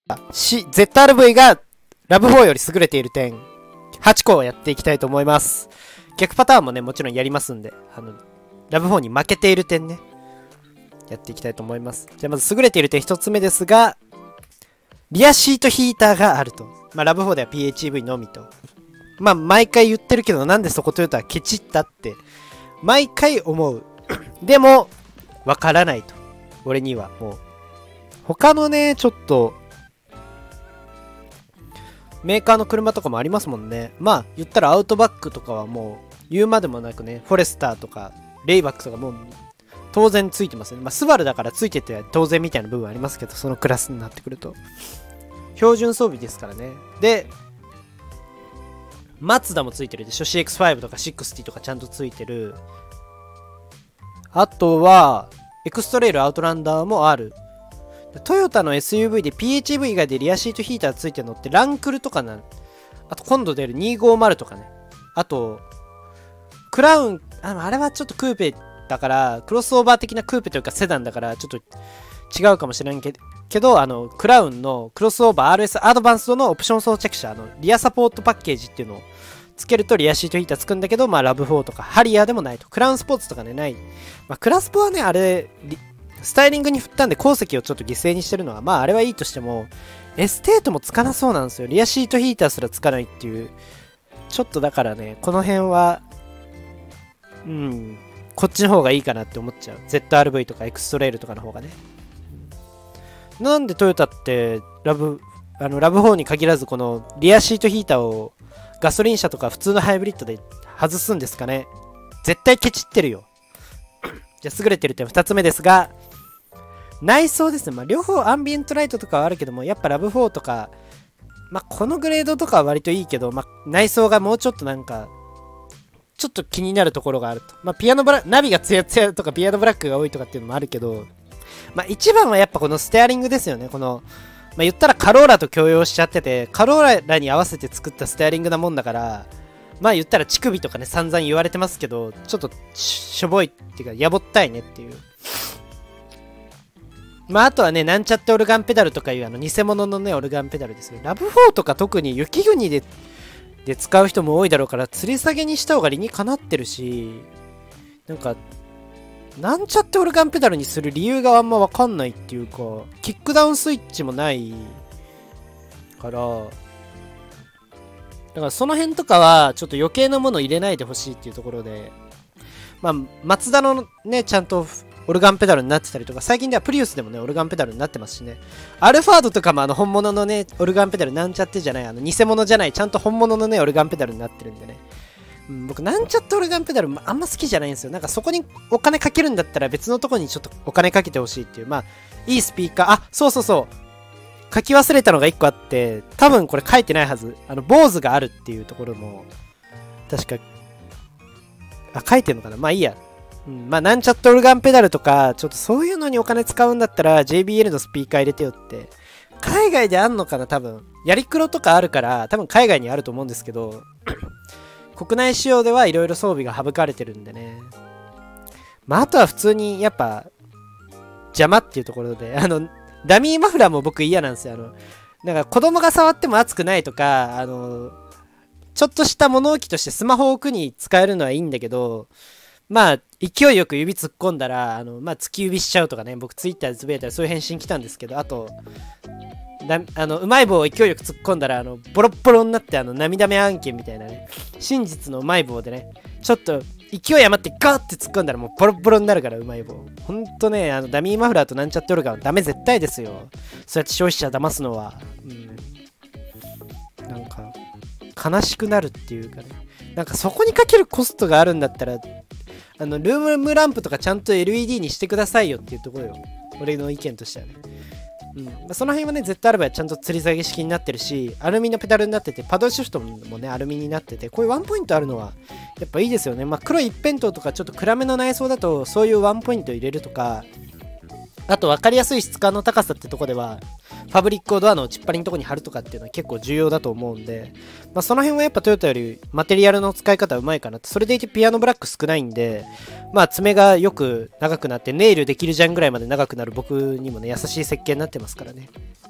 ZRV がラブ4より優れている点、8個をやっていきたいと思います。逆パターンもね、もちろんやりますんで、ラブ4に負けている点ね、やっていきたいと思います。じゃあまず優れている点1つ目ですが、リアシートヒーターがあると。まあラブ4では PHEV のみと。まあ毎回言ってるけど、なんでそこトヨタはケチったって、毎回思う。でも、わからないと。俺にはもう。他のね、ちょっと、メーカーの車とかもありますもんね。まあ、言ったらアウトバックとかはもう、言うまでもなくね、フォレスターとか、レイバックとかもう、当然ついてますよね。まあ、スバルだからついてて当然みたいな部分ありますけど、そのクラスになってくると。標準装備ですからね。で、マツダもついてるでしょ。CX5 とか60とかちゃんとついてる。あとは、エクストレイルアウトランダーもある。トヨタの SUV で PHEV 以外でリアシートヒーターついてるのってランクルとかな。あと今度出る250とかね。あと、クラウン、あれはちょっとクーペだから、クロスオーバー的なクーペというかセダンだから、ちょっと違うかもしれんけど、クラウンのクロスオーバー RS アドバンスドのオプション装着車、リアサポートパッケージっていうのをつけるとリアシートヒーターつくんだけど、まあラブ4とかハリアーでもないと。クラウンスポーツとかね、ない。まあクラスポはね、あれ、スタイリングに振ったんで鉱石をちょっと犠牲にしてるのは、まああれはいいとしても、エステートもつかなそうなんですよ。リアシートヒーターすらつかないっていう。ちょっとだからね、この辺は、こっちの方がいいかなって思っちゃう。ZRV とかエクストレイルとかの方がね。なんでトヨタってラブ4に限らずこのリアシートヒーターをガソリン車とか普通のハイブリッドで外すんですかね。絶対ケチってるよ。じゃあ優れてる点2つ目ですが、内装ですね。まあ両方アンビエントライトとかはあるけども、やっぱラブ4とか、まあこのグレードとかは割といいけど、まあ内装がもうちょっとなんか、ちょっと気になるところがあると。まあナビがツヤツヤとかピアノブラックが多いとかっていうのもあるけど、まあ一番はやっぱこのステアリングですよね。この、まあ言ったらカローラと共用しちゃってて、カローラに合わせて作ったステアリングなもんだから、まあ言ったら乳首とかね散々言われてますけど、ちょっとしょぼいっていうか、やぼったいねっていう。まああとはね、なんちゃってオルガンペダルとかいう偽物のね、オルガンペダルですよ。ラブ4とか特に雪国で使う人も多いだろうから、吊り下げにした方が理にかなってるし、なんか、なんちゃってオルガンペダルにする理由があんまわかんないっていうか、キックダウンスイッチもないから、だからその辺とかはちょっと余計なもの入れないでほしいっていうところで、まあ、マツダのね、ちゃんとオルガンペダルになってたりとか、最近ではプリウスでもね、オルガンペダルになってますしね。アルファードとかも本物のね、オルガンペダルなんちゃってじゃない、偽物じゃない、ちゃんと本物のね、オルガンペダルになってるんでね。僕、なんちゃってオルガンペダルあんま好きじゃないんですよ。なんかそこにお金かけるんだったら別のとこにちょっとお金かけてほしいっていう。まあ、いいスピーカー、そうそうそう。書き忘れたのが1個あって、多分これ書いてないはず。坊主があるっていうところも、確か、書いてんのかな、まあいいや。まあなんちゃってオルガンペダルとか、ちょっとそういうのにお金使うんだったら JBL のスピーカー入れてよって。海外であんのかな多分。やりくろとかあるから、多分海外にあると思うんですけど、国内仕様ではいろいろ装備が省かれてるんでね。まああとは普通にやっぱ、邪魔っていうところで、ダミーマフラーも僕嫌なんですよ。なんか子供が触っても熱くないとか、ちょっとした物置としてスマホを置くに使えるのはいいんだけど、まあ、勢いよく指突っ込んだら、まあ、突き指しちゃうとかね、僕ツイッターでつぶやいたらそういう返信来たんですけど、あと、うまい棒を勢いよく突っ込んだら、ボロッボロになって、涙目案件みたいなね、真実のうまい棒でね、ちょっと、勢い余ってガーって突っ込んだらもうボロッボロになるから、うまい棒。ほんとね、ダミーマフラーとなんちゃってオルガンはダメ絶対ですよ。そうやって消費者騙すのは。なんか、悲しくなるっていうかね。なんかそこにかけるコストがあるんだったら、ルームランプとかちゃんと LED にしてくださいよっていうところよ。俺の意見としてはね。その辺はね、ZRV はちゃんと吊り下げ式になってるし、アルミのペダルになってて、パドルシフトもね、アルミになってて、こういうワンポイントあるのは、やっぱいいですよね。まあ、黒一辺倒とかちょっと暗めの内装だと、そういうワンポイント入れるとか、あと分かりやすい質感の高さってとこでは、ファブリックをドアの内っ張りのとこに貼るとかっていうのは結構重要だと思うんで、まあ、その辺はやっぱトヨタよりマテリアルの使い方うまいかなって、それでいてピアノブラック少ないんで、まあ爪がよく長くなってネイルできるじゃんぐらいまで長くなる僕にもね、優しい設計になってますからね。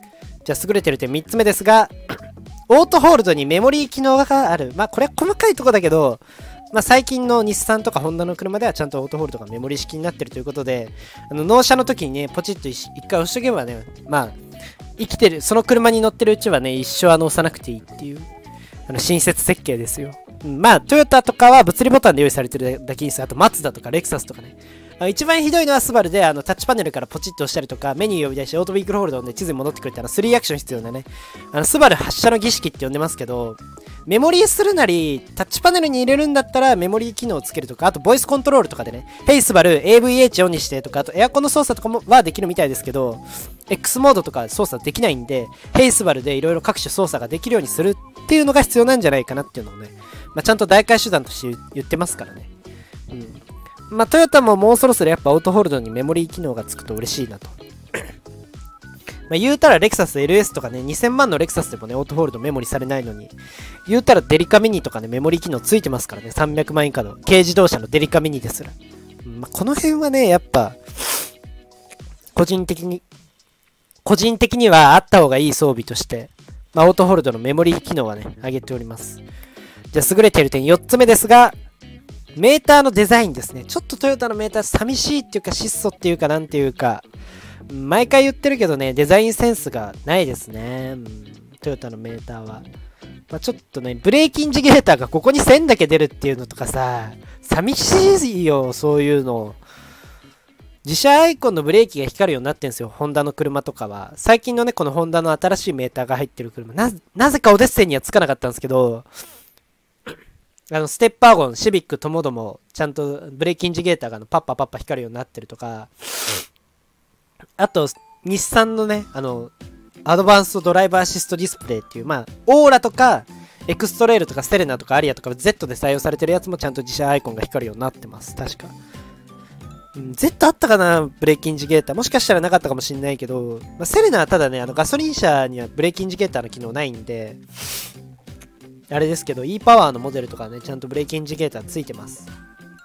じゃあ優れてる点3つ目ですが、オートホールドにメモリー機能がある。まあこれは細かいとこだけど、まあ最近の日産とかホンダの車ではちゃんとオートホールドがメモリー式になってるということで、納車の時にね、ポチッと一回押しとけばね、まあ、生きてる、その車に乗ってるうちはね、一生押さなくていいっていう、親切設計ですよ。まあ、トヨタとかは物理ボタンで用意されてるだけにする。あと、マツダとかレクサスとかね。一番ひどいのはスバルでタッチパネルからポチッと押したりとかメニュー呼び出してオートビークルホールドで地図に戻ってくるって3アクション必要なねスバル発射の儀式って呼んでますけど、メモリーするなりタッチパネルに入れるんだったらメモリー機能をつけるとか、あとボイスコントロールとかでね、ヘイスバル AVH オンにしてとか、あとエアコンの操作とかもはできるみたいですけど X モードとか操作できないんで、ヘイスバルでいろいろ各種操作ができるようにするっていうのが必要なんじゃないかなっていうのをね、ちゃんと代替手段として言ってますからね。トヨタももうそろそろやっぱオートホールドにメモリー機能がつくと嬉しいなと。言うたらレクサス LS とかね、2000万のレクサスでもね、オートホールドメモリされないのに、言うたらデリカミニとかね、メモリー機能ついてますからね、300万以下の軽自動車のデリカミニですら。この辺はね、やっぱ、個人的にはあった方がいい装備として、オートホールドのメモリー機能はね、挙げております。じゃあ優れている点4つ目ですが、メーターのデザインですね。ちょっとトヨタのメーター寂しいっていうか質素っていうかなんていうか、毎回言ってるけどね、デザインセンスがないですね。トヨタのメーターは。ちょっとね、ブレーキインジゲーターがここに線だけ出るっていうのとかさ、寂しいよ、そういうの。自社アイコンのブレーキが光るようになってんですよ、ホンダの車とかは。最近のね、このホンダの新しいメーターが入ってる車。なぜかオデッセイにはつかなかったんですけど、ステッパーゴン、シビックともども、ちゃんとブレーキインジゲーターがパッパパッパ光るようになってるとか、あと、日産のね、アドバンストドライバーアシストディスプレイっていう、オーラとか、エクストレールとかセレナとかアリアとか Z で採用されてるやつもちゃんと自社アイコンが光るようになってます。確か。Z あったかなブレーキインジゲーター。もしかしたらなかったかもしんないけど、セレナはただね、ガソリン車にはブレーキインジゲーターの機能ないんで、あれですけど、e パワーのモデルとかね、ちゃんとブレーキインジゲーターついてます。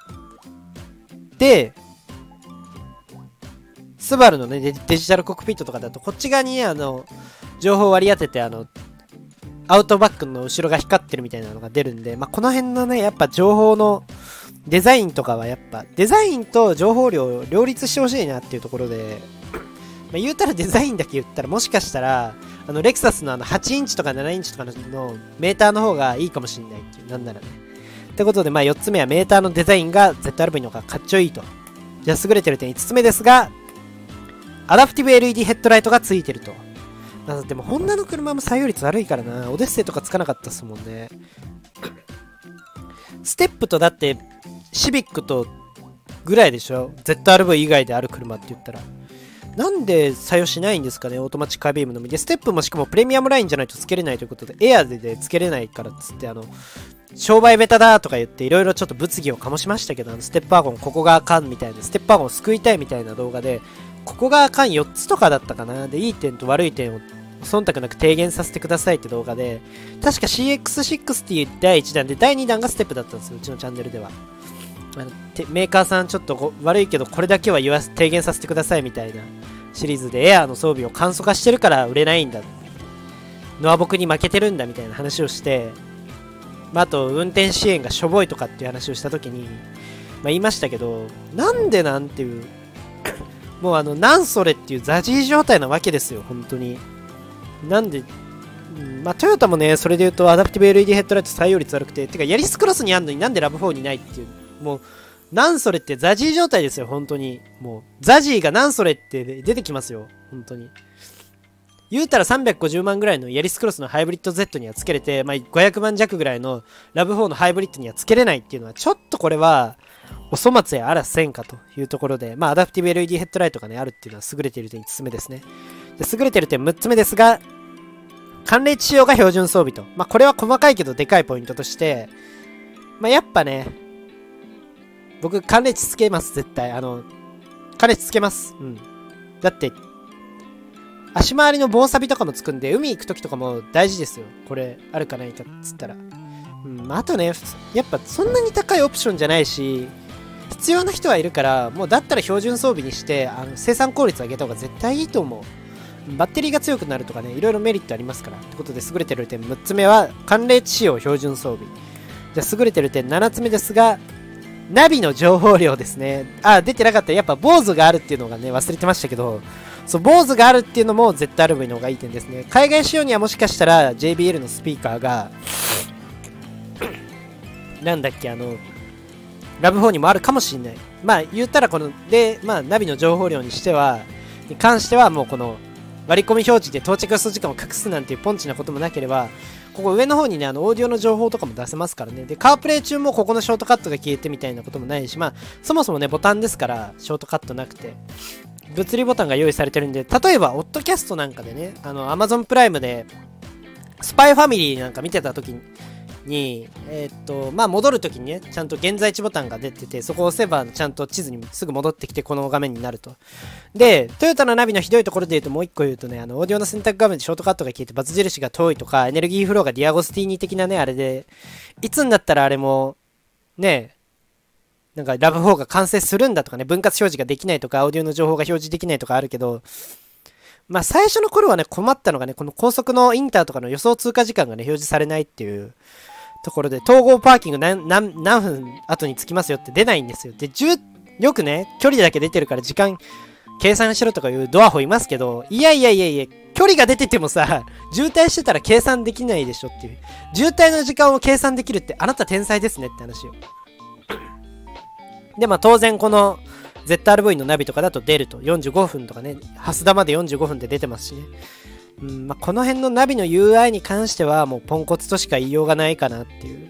で、スバルのね、デジタルコックピットとかだと、こっち側にね、情報を割り当てて、アウトバックの後ろが光ってるみたいなのが出るんで、この辺のね、やっぱ情報のデザインとかはやっぱ、デザインと情報量を両立してほしいなっていうところで、言うたらデザインだけ言ったら、もしかしたら、レクサスの8インチとか7インチとかのメーターの方がいいかもしれないっていう、なんならね。ってことで、4つ目はメーターのデザインが ZRV の方がかっちょいいと。じゃあ優れてる点5つ目ですが、アダプティブ LED ヘッドライトがついてると。でも、ホンダの車も採用率悪いからな。オデッセイとかつかなかったっすもんね。ステップとだって、シビックとぐらいでしょ ?ZRV 以外である車って言ったら。なんで採用しないんですかね、オートマチックハイビームのみで。ステップもしかもプレミアムラインじゃないとつけれないということで、エアでつけれないからっつって、商売ベタだとか言って、いろいろちょっと物議を醸しましたけど、ステップワゴンここがあかんみたいな、ステップワゴンを救いたいみたいな動画で、ここがあかん4つとかだったかな。で、いい点と悪い点を忖度なく提言させてくださいって動画で、確か CX60 っていう第1弾で、第2弾がステップだったんですよ、うちのチャンネルでは。メーカーさんちょっと悪いけどこれだけは提言させてくださいみたいなシリーズでエアーの装備を簡素化してるから売れないんだ、ノアボクに負けてるんだみたいな話をして、あと運転支援がしょぼいとかっていう話をした時に、言いましたけど、なんでなんていうもうなんそれっていうザジー状態なわけですよ本当に。なんでトヨタもね、それで言うとアダプティブ LED ヘッドライト採用率悪くて、てかヤリスクロスにあんのになんでラブ4にないっていう、もうなんそれってザジー状態ですよ本当に。もうザジーがなんそれって出てきますよ本当に。言うたら350万ぐらいのヤリスクロスのハイブリッド Z にはつけれて、500万弱ぐらいのラブ4のハイブリッドにはつけれないっていうのはちょっとこれはお粗末やあらせんかというところで、アダプティブ LED ヘッドライトがねあるっていうのは優れている点5つ目ですね。で優れている点6つ目ですが、寒冷地仕様が標準装備と。これは細かいけどでかいポイントとして、やっぱね、僕、寒冷地つけます、絶対。寒冷地つけます。だって、足回りの棒錆とかもつくんで、海行くときとかも大事ですよ。これ、あるかないかっつったら。あとね、やっぱそんなに高いオプションじゃないし、必要な人はいるから、もうだったら標準装備にして、生産効率上げた方が絶対いいと思う。 バッテリーが強くなるとかね、いろいろメリットありますから。ってことで、優れてる点6つ目は、寒冷地仕様標準装備。じゃあ、優れてる点7つ目ですが、ナビの情報量ですね。出てなかった。やっぱ、坊主があるっていうのがね、忘れてましたけど、そう、坊主があるっていうのも ZRV の方がいい点ですね。海外仕様にはもしかしたら JBL のスピーカーが、なんだっけ、ラブ4にもあるかもしんない。まあ、言ったらこの、で、まあ、ナビの情報量に関してはもうこの、割り込み表示で到着予想時間を隠すなんていうポンチなこともなければ、ここ上の方にね、オーディオの情報とかも出せますからね。で、カープレイ中もここのショートカットが消えてみたいなこともないし、まあ、そもそもね、ボタンですから、ショートカットなくて、物理ボタンが用意されてるんで、例えば、オッドキャストなんかでね、Amazon プライムで、スパイファミリーなんか見てた時に、まあ、戻るときにね、ちゃんと現在地ボタンが出てて、そこを押せば、ちゃんと地図にすぐ戻ってきて、この画面になると。で、トヨタのナビのひどいところで言うと、もう一個言うとね、オーディオの選択画面でショートカットが消えて、バツ印が遠いとか、エネルギーフローがディアゴスティーニ的なね、あれで、いつになったらあれも、ね、なんかラブ4が完成するんだとかね、分割表示ができないとか、オーディオの情報が表示できないとかあるけど、まあ最初の頃はね、困ったのがね、この高速のインターとかの予想通過時間がね、表示されないっていうところで、統合パーキング何分後に着きますよって出ないんですよ。で、よくね、距離だけ出てるから時間計算しろとかいうドアホいますけど、いや、距離が出ててもさ、渋滞してたら計算できないでしょっていう。渋滞の時間を計算できるってあなた天才ですねって話よ。で、まあ当然この ZRV のナビとかだと出ると。45分とかね、ハスダまで45分で出てますしね。まあ、この辺のナビの UI に関してはもうポンコツとしか言いようがないかなっていう。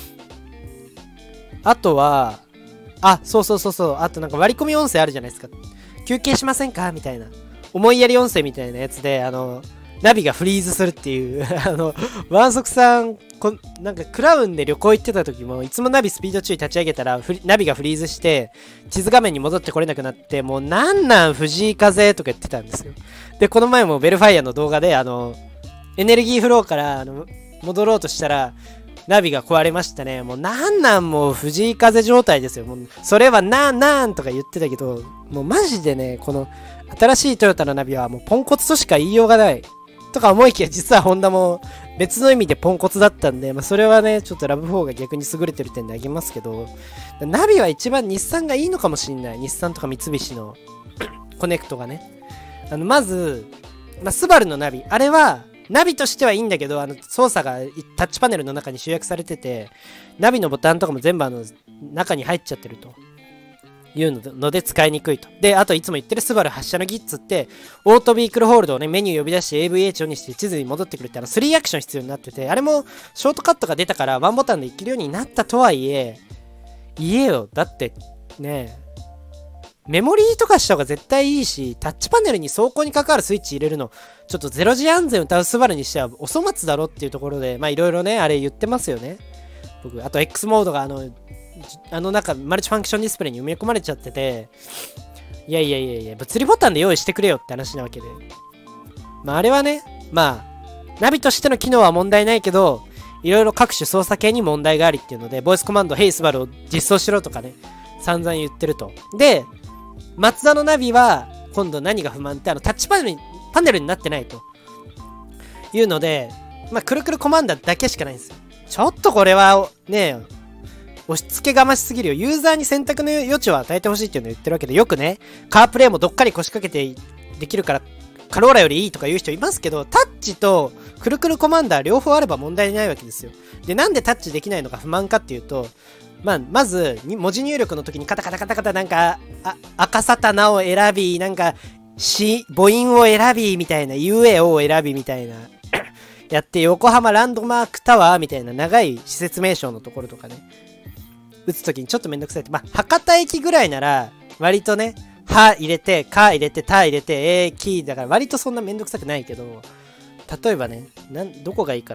あとは、そう。あとなんか割り込み音声あるじゃないですか。休憩しませんかみたいな。思いやり音声みたいなやつで、ナビがフリーズするっていうワンソクさん、なんかクラウンで旅行行ってた時も、いつもナビスピード注意立ち上げたら、ナビがフリーズして、地図画面に戻ってこれなくなって、もうなん藤井風とか言ってたんですよ。で、この前もベルファイアの動画で、エネルギーフローから、戻ろうとしたら、ナビが壊れましたね。もうもう藤井風状態ですよ。もう、それはなんとか言ってたけど、もうマジでね、この、新しいトヨタのナビはもうポンコツとしか言いようがない。とか思いきや実はホンダも別の意味でポンコツだったんで、まあそれはね、ちょっとラブ4が逆に優れてる点であげますけど、ナビは一番日産がいいのかもしんない。日産とか三菱のコネクトがね。まず、まあ、スバルのナビ。あれは、ナビとしてはいいんだけど、操作がタッチパネルの中に集約されてて、ナビのボタンとかも全部中に入っちゃってると。いうので使いにくいと。で、あといつも言ってるスバル発射のギッツって、オートビークルホールドをね、メニュー呼び出して AVH にして地図に戻ってくるって3アクション必要になってて、あれもショートカットが出たからワンボタンでいけるようになったとはいえ、言えよ。だって、ね、メモリーとかした方が絶対いいし、タッチパネルに走行に関わるスイッチ入れるの、ちょっとゼロ時安全歌うスバルにしてはお粗末だろっていうところで、まあいろいろね、あれ言ってますよね。僕、あと X モードが中、マルチファンクションディスプレイに埋め込まれちゃってて、いや、物理ボタンで用意してくれよって話なわけで。まあ、あれはね、まあ、ナビとしての機能は問題ないけど、いろいろ各種操作系に問題がありっていうので、ボイスコマンド、ヘイスバルを実装しろとかね、散々言ってると。で、マツダのナビは、今度何が不満って、タッチパネルになってないと。いうので、まあ、くるくるコマンダだけしかないんですよ。ちょっとこれは、ね、押し付けがましすぎるよ。ユーザーに選択の余地を与えてほしいっていうのを言ってるわけで、よくね、カープレイもどっかり腰掛けてできるから、カローラよりいいとか言う人いますけど、タッチとくるくるコマンダー両方あれば問題ないわけですよ。で、なんでタッチできないのが不満かっていうと、まず、文字入力の時にカタカタなんか、赤サタナを選び、なんか、母音を選び、みたいな、UA を選び、みたいな、やって、横浜ランドマークタワー、みたいな長い施設名称のところとかね、打つときにちょっとめんどくさいって。まあ、博多駅ぐらいなら、割とね、は入れて、か入れて、た入れて、キーだから割とそんなめんどくさくないけど、例えばね、どこがいいか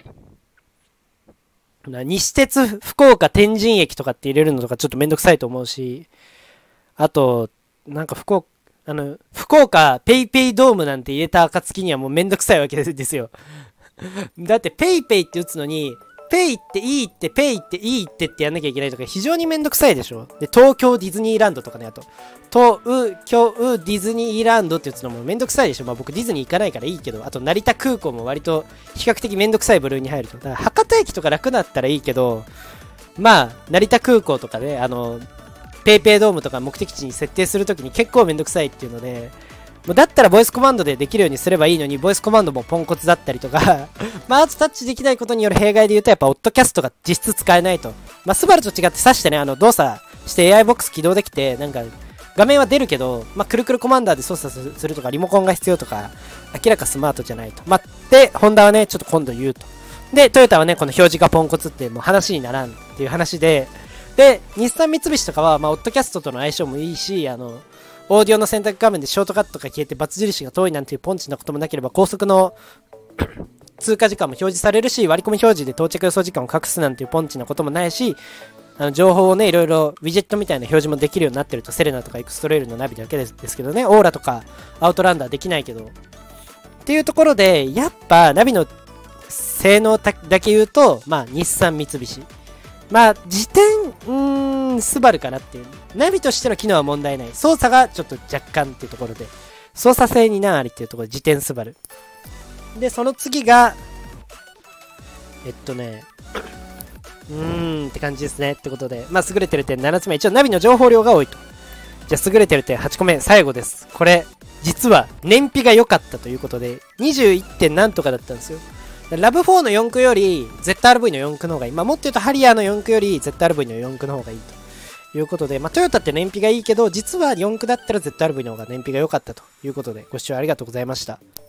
な。西鉄福岡天神駅とかって入れるのとかちょっとめんどくさいと思うし、あと、なんか福岡ペイペイドームなんて入れた暁にはもうめんどくさいわけですよ。だってペイペイって打つのに、 ペイっていいって、ペイっていいってってやんなきゃいけないとか非常にめんどくさいでしょ。で、東京ディズニーランドとかね、あと、東京ディズニーランドってやつのもめんどくさいでしょ。まあ僕ディズニー行かないからいいけど、あと成田空港も割と比較的めんどくさい部類に入ると。だから博多駅とか楽だったらいいけど、まあ、成田空港とかで、ペイペイドームとか目的地に設定するときに結構めんどくさいっていうので、もうだったらボイスコマンドでできるようにすればいいのに、ボイスコマンドもポンコツだったりとかマウスタッチできないことによる弊害で言うと、やっぱオッドキャストが実質使えないと。まあ、スバルと違って挿してね、動作して AI ボックス起動できて、なんか、画面は出るけど、まあ、くるくるコマンダーで操作するとか、リモコンが必要とか、明らかスマートじゃないと。まあ、で、ホンダはね、ちょっと今度言うと。で、トヨタはね、この表示がポンコツってもう話にならんっていう話で、で、日産三菱とかは、まあ、オッドキャストとの相性もいいし、オーディオの選択画面でショートカットが消えてバツ印が遠いなんていうポンチなこともなければ、高速の通過時間も表示されるし、割り込み表示で到着予想時間を隠すなんていうポンチなこともないし、情報をね、いろいろウィジェットみたいな表示もできるようになってると、セレナとかエクストレイルのナビだけですけどね、オーラとかアウトランダーできないけど。っていうところで、やっぱナビの性能だけ言うと、まあ、日産三菱。まあ、時点、スバルかなっていう。ナビとしての機能は問題ない。操作がちょっと若干っていうところで。操作性に難ありっていうところで、時点スバル。で、その次が、って感じですね。ってことで、まあ、優れてる点7つ目。一応ナビの情報量が多いと。じゃあ、優れてる点8個目。最後です。これ、実は燃費が良かったということで、21. 点なんとかだったんですよ。ラブ4の4駆より ZRV の4駆の方がいい。まあ、もっと言うとハリアーの4駆より ZRV の4駆の方がいいということで、まあ、トヨタって燃費がいいけど、実は4駆だったら ZRV の方が燃費が良かったということで、ご視聴ありがとうございました。